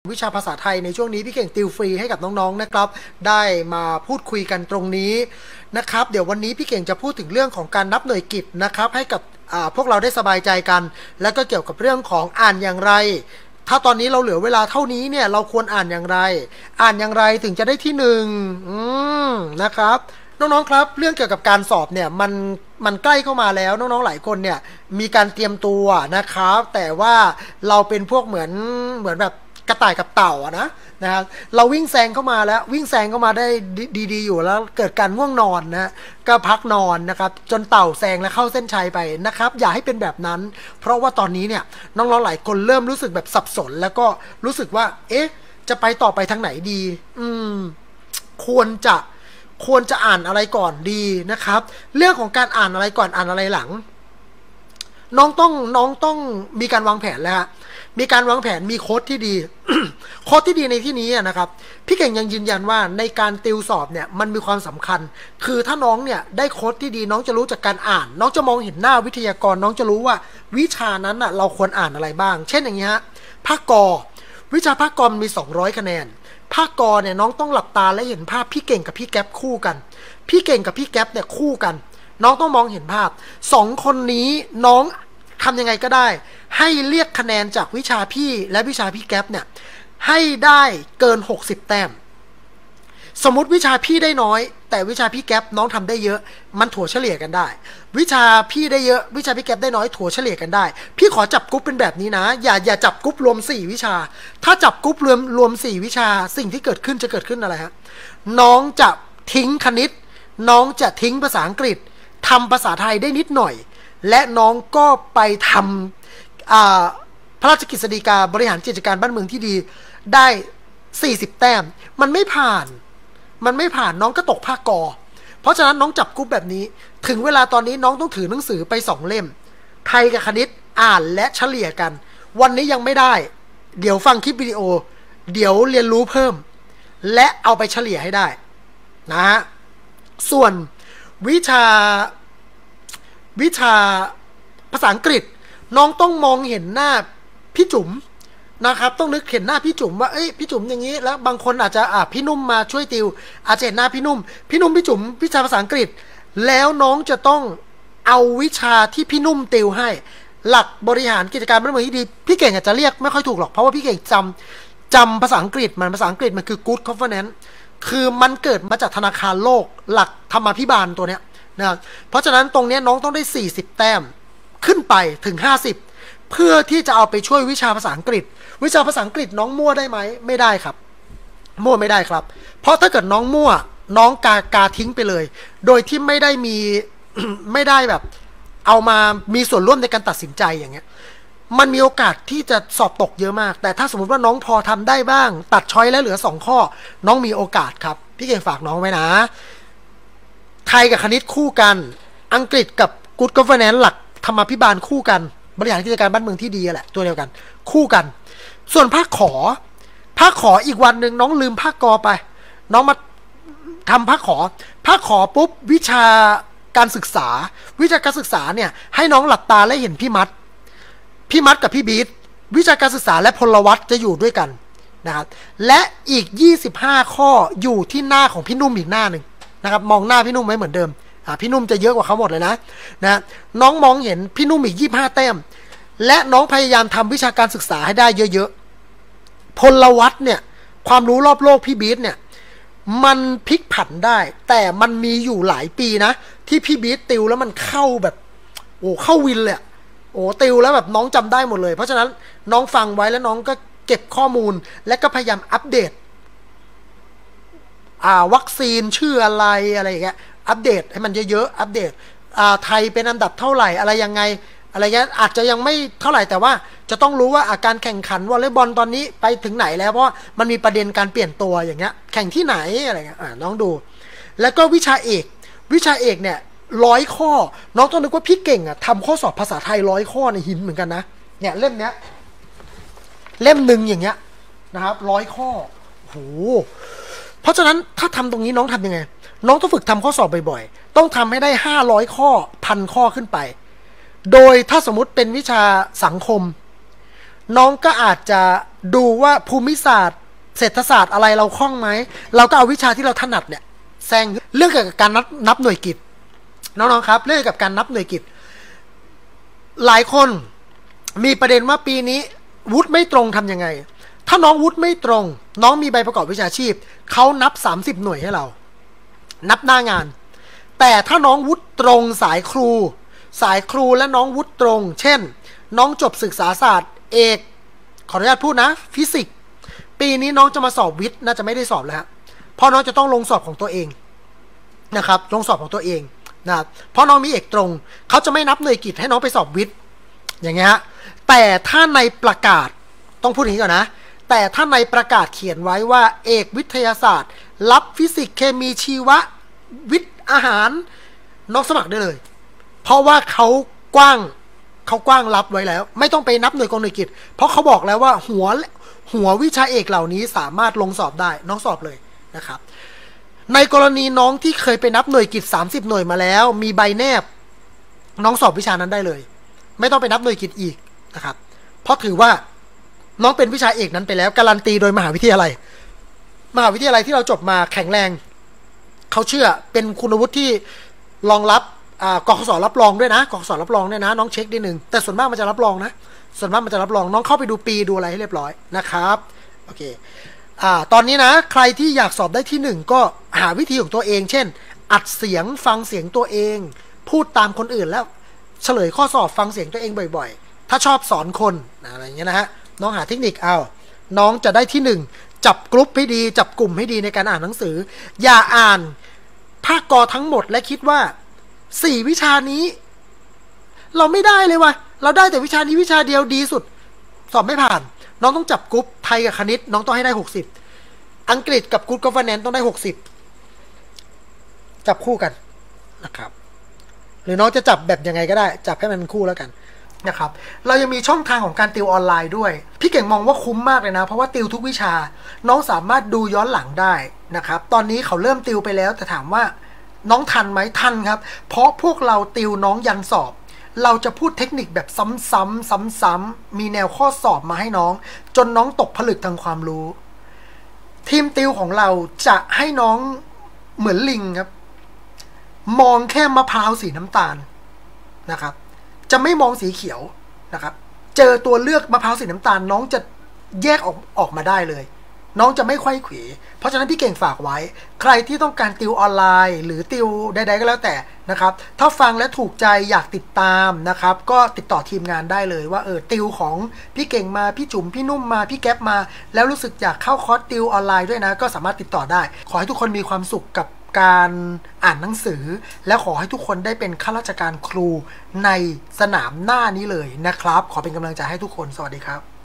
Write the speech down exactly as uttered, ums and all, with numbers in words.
วิชาภาษาไทยในช่วงนี้พี่เก่งติวฟรีให้กับน้องๆนะครับได้มาพูดคุยกันตรงนี้นะครับเดี๋ยววันนี้พี่เก่งจะพูดถึงเรื่องของการนับหน่วยกิตนะครับให้กับพวกเราได้สบายใจกันแล้วก็เกี่ยวกับเรื่องของอ่านอย่างไรถ้าตอนนี้เราเหลือเวลาเท่านี้เนี่ยเราควรอ่านอย่างไรอ่านอย่างไรถึงจะได้ที่หนึ่งอืมนะครับน้องๆครับเรื่องเกี่ยวกับการสอบเนี่ยมันมันใกล้เข้ามาแล้วน้องๆหลายคนเนี่ยมีการเตรียมตัวนะครับแต่ว่าเราเป็นพวกเหมือนเหมือนแบบกระต่ายกับเต่าอะนะนะครับเราวิ่งแซงเข้ามาแล้ววิ่งแซงเข้ามาได้ดีๆอยู่แล้วเกิดการง่วงนอนนะก็พักนอนนะครับจนเต่าแซงและเข้าเส้นชัยไปนะครับอย่าให้เป็นแบบนั้นเพราะว่าตอนนี้เนี่ยน้องๆหลายคนเริ่มรู้สึกแบบสับสนแล้วก็รู้สึกว่าเอ๊ะจะไปต่อไปทางไหนดีอืมควรจะควรจะอ่านอะไรก่อนดีนะครับเรื่องของการอ่านอะไรก่อนอ่านอะไรหลังน้องต้องน้องต้องมีการวางแผนแล้วฮะมีการวางแผนมีโค้ดที่ดี โค้ดที่ดีในที่นี้นะครับพี่เก่งยังยืนยันว่าในการติวสอบเนี่ยมันมีความสำคัญคือถ้าน้องเนี่ยได้โค้ดที่ดีน้องจะรู้จากการอ่านน้องจะมองเห็นหน้าวิทยากรน้องจะรู้ว่าวิชานั้นอ่ะเราควรอ่านอะไรบ้างเช่นอย่างนี้ฮะภาคกวิชาภาคกมันมีสองร้อยคะแนนภาคกเนี่ยน้องต้องหลับตาและเห็นภาพพี่เก่งกับพี่แก๊ปคู่กันพี่เก่งกับพี่แก๊ปเนี่ยคู่กันน้องต้องมองเห็นภาพสองคนนี้น้องทำยังไงก็ได้ให้เรียกคะแนนจากวิชาพี่และวิชาพี่แก๊ปเนี่ยให้ได้เกินหกสิบแต้มสมมติวิชาพี่ได้น้อยแต่วิชาพี่แก๊ปน้องทำได้เยอะมันถัวเฉลี่ยกันได้วิชาพี่ได้เยอะวิชาพี่แก๊ปได้น้อยถัวเฉลี่ยกันได้พี่ขอจับกรุ๊ปเป็นแบบนี้นะอย่าอย่าจับกรุ๊ปรวมสี่วิชาถ้าจับกรุ๊ปรวมรวมสี่วิชาสิ่งที่เกิดขึ้นจะเกิดขึ้นอะไรฮะน้องจะทิ้งคณิตน้องจะทิ้งภาษาอังกฤษทำภาษาไทยได้นิดหน่อยและน้องก็ไปทำพระราชกฤษฎีกาบริหารกิจการบ้านเมืองที่ดีได้สี่สิบแต้มมันไม่ผ่านมันไม่ผ่านน้องก็ตกภาคกอเพราะฉะนั้นน้องจับกรุ๊ปแบบนี้ถึงเวลาตอนนี้น้องต้องถือหนังสือไปสองเล่มไทยกับคณิตอ่านและเฉลี่ยกันวันนี้ยังไม่ได้เดี๋ยวฟังคลิปวิดีโอเดี๋ยวเรียนรู้เพิ่มและเอาไปเฉลี่ยให้ได้นะฮะส่วนวิชาวิชาภาษาอังกฤษน้องต้องมองเห็นหน้าพี่จุ๋มนะครับต้องนึกเห็นหน้าพี่จุ๋มว่าเอ้ยพี่จุ๋มอย่างนี้แล้วบางคนอาจจะอ่ะพี่นุ่มมาช่วยติวอาจจะเห็นหน้าพี่นุ่มพี่นุ่มพี่จุ๋มวิชาภาษาอังกฤษแล้วน้องจะต้องเอาวิชาที่พี่นุ่มติวให้หลักบริหารกิจการบ้านเมืองที่ดีพี่เก่งอาจจะเรียกไม่ค่อยถูกหรอกเพราะว่าพี่เก่งจำจำภาษาอังกฤษมันภาษาอังกฤษมันคือ good governance คือมันเกิดมาจากธนาคารโลกหลักธรรมาภิบาลตัวเนี้ยนะครับเพราะฉะนั้นตรงนี้น้องต้องได้สี่สิบแต้มขึ้นไปถึงห้าสิบเพื่อที่จะเอาไปช่วยวิชาภาษาอังกฤษวิชาภาษาอังกฤษน้องมั่วได้ไหมไม่ได้ครับมั่วไม่ได้ครับเพราะถ้าเกิดน้องมั่วน้องกากาทิ้งไปเลยโดยที่ไม่ได้มี ไม่ได้แบบเอามามีส่วนร่วมในการตัดสินใจอย่างเงี้ยมันมีโอกาสที่จะสอบตกเยอะมากแต่ถ้าสมมติว่าน้องพอทำได้บ้างตัดช้อยแล้วเหลือสองข้อน้องมีโอกาสครับพี่เก่งฝากน้องไว้นะไทยกับคณิตคู่กันอังกฤษกับ Good Governance หลักธรรมาภิบาลคู่กันบริหารกิจการบ้านเมืองที่ดีแหละตัวเดียวกันคู่กันส่วนภาคขอภาคขออีกวันหนึ่งน้องลืมภาคกอไปน้องมาทำภาคขอภาคขอปุ๊บวิชาการศึกษาวิชาการศึกษาเนี่ยให้น้องหลับตาและเห็นพี่มัดพี่มัดกับพี่บีทวิชาการศึกษาและพลวัตจะอยู่ด้วยกันนะครับและอีกยี่สิบห้าข้ออยู่ที่หน้าของพี่นุ่มอีกหน้าหนึ่งนะครับมองหน้าพี่นุ่มไว้เหมือนเดิมพี่นุ่มจะเยอะกว่าเขาหมดเลยนะนะน้องมองเห็นพี่นุ่มอีกยี่สิบห้าแต้มและน้องพยายามทำวิชาการศึกษาให้ได้เยอะๆพลวัตเนี่ยความรู้รอบโลกพี่บีทเนี่ยมันพลิกผันได้แต่มันมีอยู่หลายปีนะที่พี่บีทติวแล้วมันเข้าแบบโอ้เข้าวินเลยโอ้ติวแล้วแบบน้องจำได้หมดเลยเพราะฉะนั้นน้องฟังไว้แล้วน้องก็เก็บข้อมูลและก็พยายามอัปเดตอ่าวัคซีนชื่ออะไรอะไรอย่างเงี้ยอัปเดตให้มันเยอะๆอัปเดตอ่าไทยเป็นอันดับเท่าไหร่อะไรยังไงอะไรเงี้ยอาจจะยังไม่เท่าไหร่แต่ว่าจะต้องรู้ว่าอาการแข่งขันวอลเลย์บอลตอนนี้ไปถึงไหนแล้วเพราะมันมีประเด็นการเปลี่ยนตัวอย่างเงี้ยแข่งที่ไหนอะไรเงี้ยอ่าน้องดูแล้วก็วิชาเอกวิชาเอกเนี่ยร้อยข้อน้องต้องนึกว่าพี่เก่งอ่ะทำข้อสอบภาษาไทยร้อยข้อในหินเหมือนกันนะเนี่ยเล่มเนี้ยเล่มหนึ่งอย่างเงี้ยนะครับร้อยข้อโหเพราะฉะนั้นถ้าทำตรงนี้น้องทำยังไงน้องต้องฝึกทำข้อสอบบ่อยๆต้องทำให้ได้ห้าร้อยข้อพันข้อขึ้นไปโดยถ้าสมมุติเป็นวิชาสังคมน้องก็อาจจะดูว่าภูมิศาสตร์เศรษฐศาสตร์อะไรเราคล่องไหมเราก็เอาวิชาที่เราถนัดเนี่ยแซงเรื่องเกี่ยวกับการนับนับหน่วยกิตน้องๆครับเรื่องเกี่ยวกับการนับหน่วยกิตหลายคนมีประเด็นว่าปีนี้วุฒิไม่ตรงทำยังไงถ้าน้องวุฒิไม่ตรงน้องมีใบประกอบวิชาชีพเขานับสามสิบหน่วยให้เรานับหน้างานแต่ถ้าน้องวุฒิตรงสายครูสายครูและน้องวุฒิตรงเช่นน้องจบศึกษาศาสตร์เอกขออนุญาตพูดนะฟิสิกส์ปีนี้น้องจะมาสอบวิทย์น่าจะไม่ได้สอบแล้วเพราะน้องจะต้องลงสอบของตัวเองนะครับลงสอบของตัวเองนะครับเพราะน้องมีเอกตรงเขาจะไม่นับหน่วยกิตให้น้องไปสอบวิทย์อย่างเงี้ยแต่ถ้าในประกาศต้องพูดอย่างนี้ก่อนนะแต่ถ้าในประกาศเขียนไว้ว่าเอกวิทยาศาสตร์รับฟิสิกส์เคมีชีวะวิทย์อาหารน้องสมัครได้เลยเพราะว่าเขากว้างเขากว้างรับไว้แล้วไม่ต้องไปนับหน่วยกองหน่วยกิตเพราะเขาบอกแล้วว่าหัวหัววิชาเอกเหล่านี้สามารถลงสอบได้น้องสอบเลยนะครับในกรณีน้องที่เคยไปนับหน่วยกิตสามสิบหน่วยมาแล้วมีใบแนบน้องสอบวิชานั้นได้เลยไม่ต้องไปนับหน่วยกิตอีกนะครับเพราะถือว่าน้องเป็นวิชาเอกนั้นไปแล้วการันตีโดยมหาวิทยาลัยมหาวิทยาลัยที่เราจบมาแข็งแรงเขาเชื่อเป็นคุณวุฒิที่รองรับอ่ากกสรับรองด้วยนะกกสรับรองเนี่ยนะน้องเช็คนิดนึงแต่ส่วนมากมันจะรับรองนะส่วนมากมันจะรับรองน้องเข้าไปดูปีดูอะไรให้เรียบร้อยนะครับโอเคอ่าตอนนี้นะใครที่อยากสอบได้ที่หนึ่งก็หาวิธีของตัวเองเช่นอัดเสียงฟังเสียงตัวเองพูดตามคนอื่นแล้วเฉลยข้อสอบฟังเสียงตัวเองบ่อยๆถ้าชอบสอนคนอะไรอย่างเงี้ยนะฮะน้องหาเทคนิคเอาน้องจะได้ที่หนึ่งจับกลุ่มให้ดีจับกลุ่มให้ดีในการอ่านหนังสืออย่าอ่านภาคกอทั้งหมดและคิดว่าสี่วิชานี้เราไม่ได้เลยว่ะเราได้แต่วิชานี้วิชาเดียวดีสุดสอบไม่ผ่านน้องต้องจับกลุ่มไทยกับคณิตน้องต้องให้ได้หกสิบอังกฤษกับ Good Governance ต้องได้หกสิบจับคู่กันนะครับหรือน้องจะจับแบบยังไงก็ได้จับให้มันคู่แล้วกันนะครับเรายังมีช่องทางของการติวออนไลน์ด้วยพี่เก่งมองว่าคุ้มมากเลยนะเพราะว่าติวทุกวิชาน้องสามารถดูย้อนหลังได้นะครับตอนนี้เขาเริ่มติวไปแล้วแต่ถามว่าน้องทันไหมทันครับเพราะพวกเราติวน้องยันสอบเราจะพูดเทคนิคแบบซ้ำๆซ้ำๆมีแนวข้อสอบมาให้น้องจนน้องตกผลึกทางความรู้ทีมติวของเราจะให้น้องเหมือนลิงครับมองแค่มะพร้าวสีน้ำตาลนะครับจะไม่มองสีเขียวนะครับเจอตัวเลือกมะพร้าวสีน้ำตาลน้องจะแยกออกออกมาได้เลยน้องจะไม่ไขว้เขวเพราะฉะนั้นพี่เก่งฝากไว้ใครที่ต้องการติวออนไลน์หรือติวใดๆก็แล้วแต่นะครับถ้าฟังและถูกใจอยากติดตามนะครับก็ติดต่อทีมงานได้เลยว่าเออติวของพี่เก่งมาพี่จุ๋มพี่นุ่มมาพี่แก๊ปมาแล้วรู้สึกอยากเข้าคอร์สติวออนไลน์ด้วยนะก็สามารถติดต่อได้ขอให้ทุกคนมีความสุขกับการอ่านหนังสือและขอให้ทุกคนได้เป็นข้าราชการครูในสนามหน้านี้เลยนะครับขอเป็นกำลังใจให้ทุกคนสวัสดีครับ